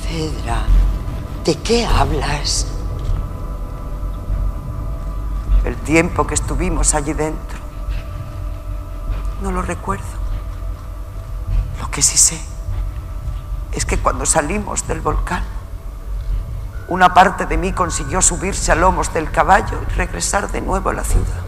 Cedra, ¿de qué hablas? El tiempo que estuvimos allí dentro, no lo recuerdo. Lo que sí sé es que cuando salimos del volcán, una parte de mí consiguió subirse a lomos del caballo y regresar de nuevo a la ciudad.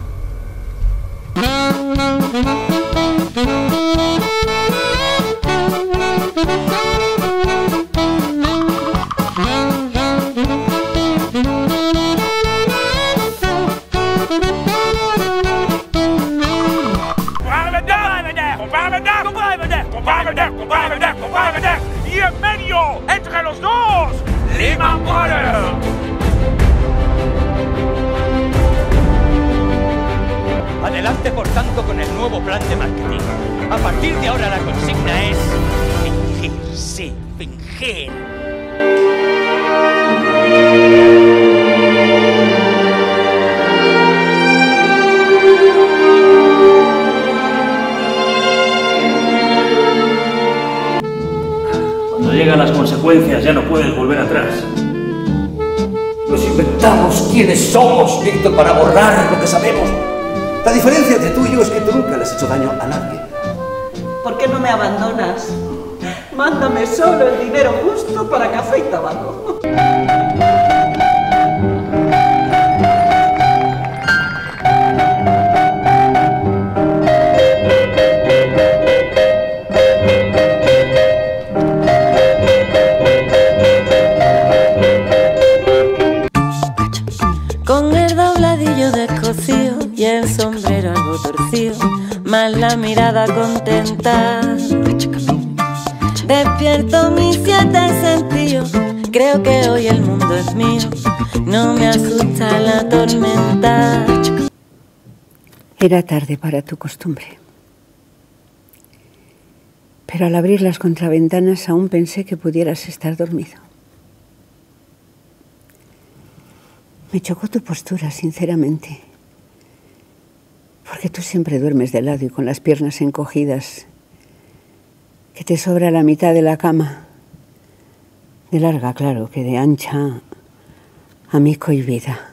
Y en medio, entre los dos, Lehman Brothers. Adelante, por tanto, con el nuevo plan de marketing. A partir de ahora la consigna es fingir, sí, fingir. Cuando llegan las consecuencias ya no puedes volver atrás. Nos inventamos quiénes somos, Víctor, para borrar lo que sabemos. La diferencia entre tú y yo es que tú nunca le has hecho daño a nadie. ¿Por qué no me abandonas? Mándame solo el dinero justo para café y tabaco. Con el dobladillo descosido y el sombrero algo torcido, más la mirada contenta. Despierto mis 7 sentidos, creo que hoy el mundo es mío, no me asusta la tormenta. Era tarde para tu costumbre, pero al abrir las contraventanas aún pensé que pudieras estar dormido. Me chocó tu postura, sinceramente, porque tú siempre duermes de lado y con las piernas encogidas, que te sobra la mitad de la cama, de larga, claro, que de ancha, amigo y vida.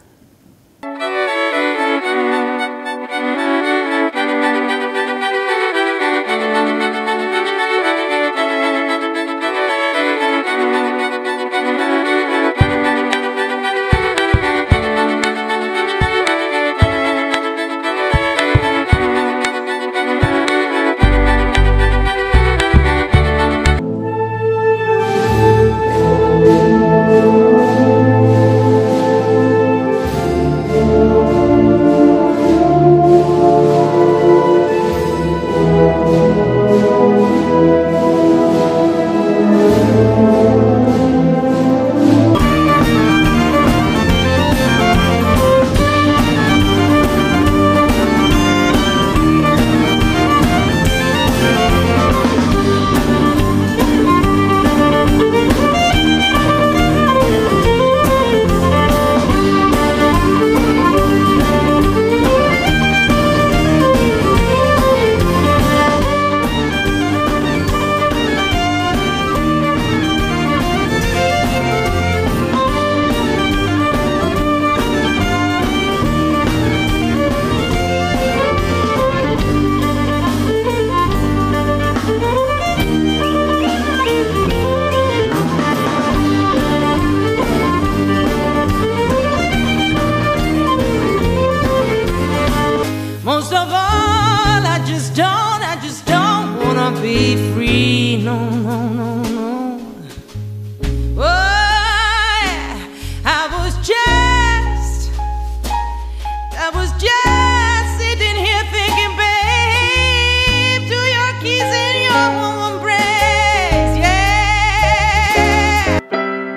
Most of all, I just don't wanna be free, no, no, no, no. Oh, yeah. I was just sitting here thinking, babe, to your kiss and your warm embrace, yeah.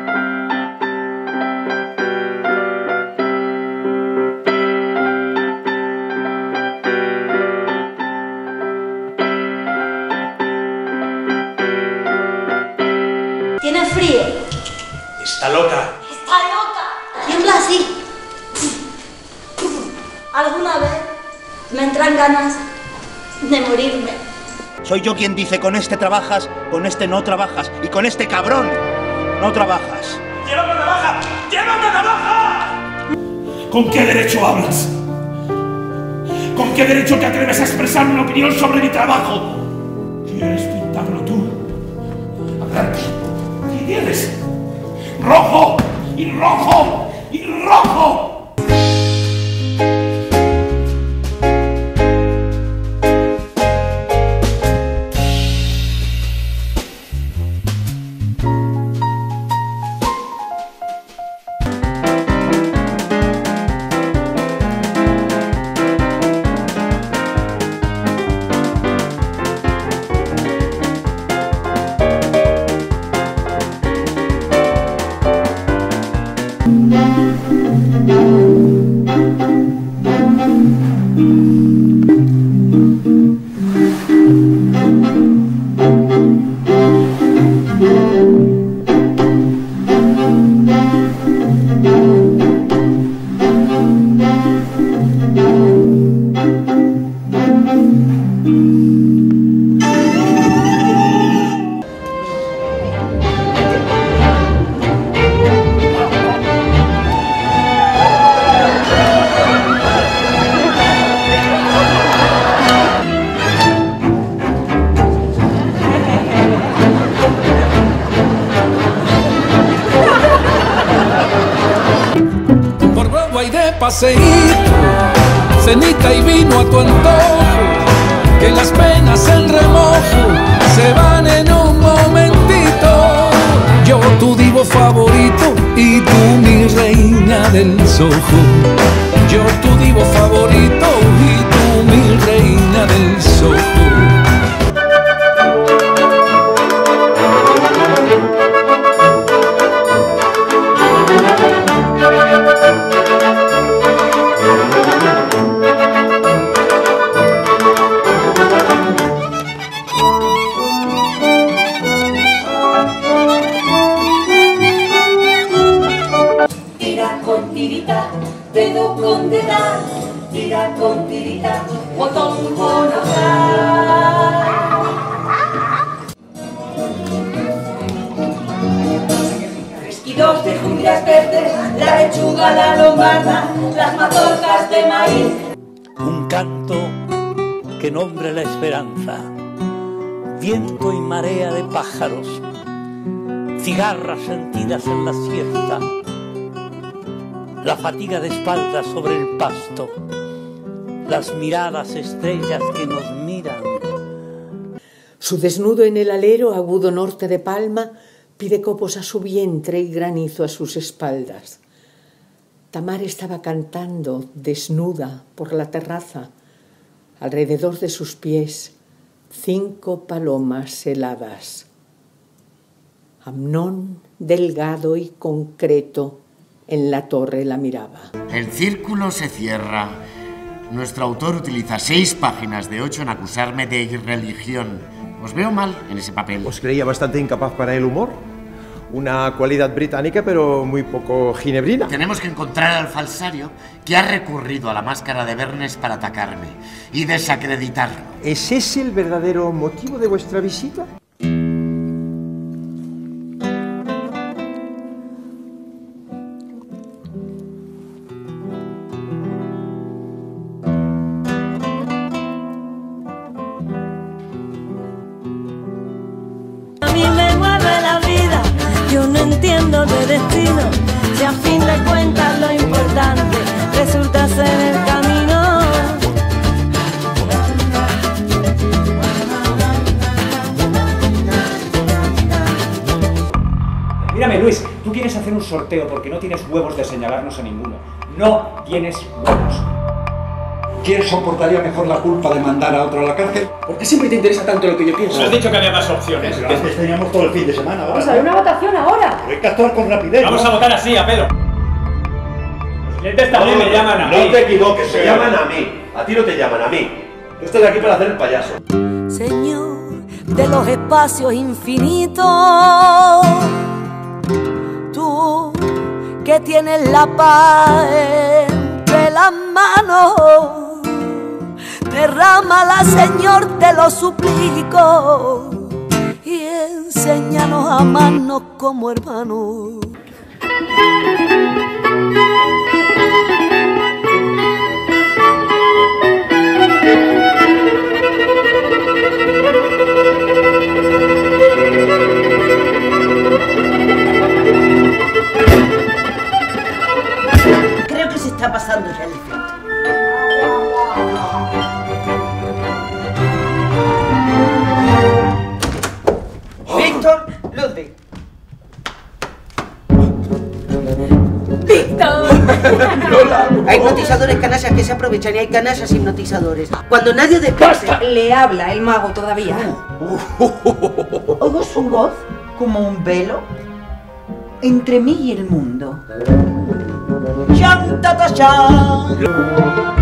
Tiene frío. Está loca. Está loca. Tiembla así. Alguna vez me entran ganas de morirme. Soy yo quien dice con este trabajas, con este no trabajas y con este cabrón No trabajas. ¡Llévame a navaja! ¡Llévame a navaja! ¿Con qué derecho hablas? ¿Con qué derecho te atreves a expresar una opinión sobre mi trabajo? ¿Quieres pintarlo tú? Adelante. ¿Qué quieres? ¡Rojo! ¡Y rojo! ¡Y rojo! Paseíto, cenita y vino a tu antojo, que las penas en remojo se van en un momentito. Yo tu divo favorito y tú mi reina del sojo. Yo tu divo favorito y tú mi reina del sojo. Dedo con dedal, tira con tirita, botón con ojal. Fresquitos de judías verdes, la lechuga, la lombarda, las mazorcas de maíz. Un canto que nombre la esperanza, viento y marea de pájaros, cigarras sentidas en la siesta, la fatiga de espaldas sobre el pasto, las miradas estrellas que nos miran. Su desnudo en el alero, agudo norte de palma, pide copos a su vientre y granizo a sus espaldas. Tamar estaba cantando, desnuda, por la terraza. Alrededor de sus pies, 5 palomas heladas. Amnón, delgado y concreto, en la torre la miraba. El círculo se cierra. Nuestro autor utiliza 6 páginas de 8 en acusarme de irreligión. Os veo mal en ese papel. Os creía bastante incapaz para el humor. Una cualidad británica, pero muy poco ginebrina. Tenemos que encontrar al falsario que ha recurrido a la máscara de Vernes para atacarme y desacreditarlo. ¿Es ese el verdadero motivo de vuestra visita? A mí me mueve la vida, yo no entiendo de destino, si a fin de cuentas lo importante resulta ser el camino. Mírame, Luis, tú quieres hacer un sorteo porque no tienes huevos de señalarnos a ninguno. No tienes huevos. ¿Quién soportaría mejor la culpa de mandar a otro a la cárcel? ¿Por qué siempre te interesa tanto lo que yo pienso? Os has dicho que había más opciones. Pero antes teníamos todo el fin de semana. Vamos a ver una votación ahora. Hay que actuar con rapidez. Vamos a votar así, a Pedro. Los clientes también me llaman a mí. No te equivoques, se llaman a mí. A ti no te llaman, a mí. Yo estoy aquí para hacer el payaso. Señor de los espacios infinitos, tú que tienes la paz entre las manos, derrámala, Señor, te lo suplico, y enséñanos a amarnos como hermanos. Creo que se está pasando ya el efecto. Víctor, Ludwig. ¡Víctor! Hay hipnotizadores canallas que se aprovechan y hay canallas hipnotizadores. Cuando nadie despierte... Le habla el mago todavía. Oigo su voz como un velo entre mí y el mundo. ¡Chan, ta, ta, chan!